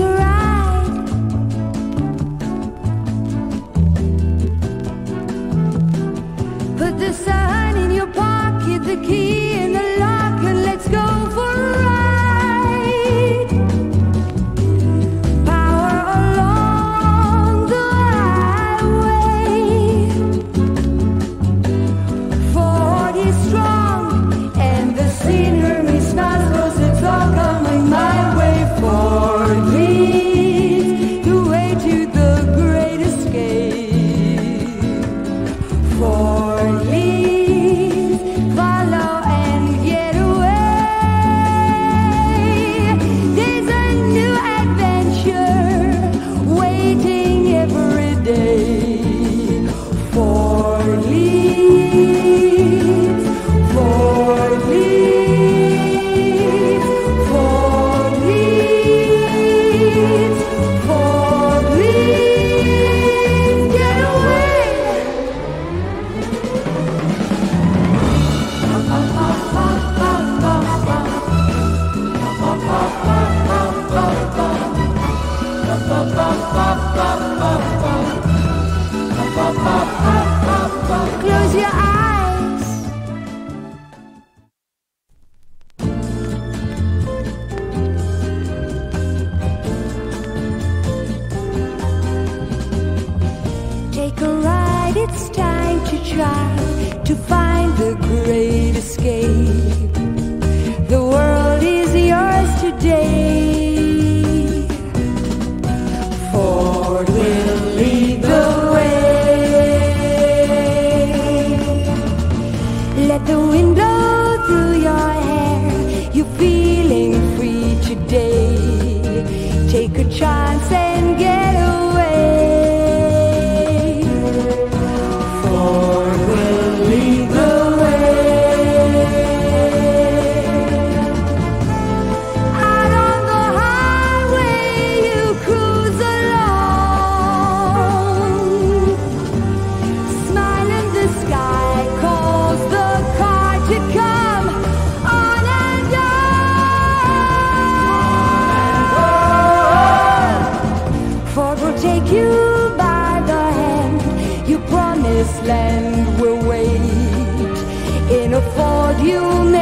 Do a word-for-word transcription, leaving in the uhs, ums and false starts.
a ride. Put the sun in your pocket, the key in the lock, and let's go for a ride. Power along the highway, forty strong, and the scenery smells close, it's all coming my way. Ford leads the way to the great escape. Ford leads, follow and get away. There's a new adventure waiting every day. Ford leads, Ford leads, Ford leads, Ford leads, get away. Close your eyes. Take a ride, it's time to try to find the great escape. The world is yours today. Ford will lead the way. Let the wind blow through your hair. You're feeling free today. Take a chance and get away. Ford will lead the way. Out on the highway you cruise along. Smile in the sky calls the car to come on and on. Ford will take you by the hand. Your promised land will wait. In a Ford you'll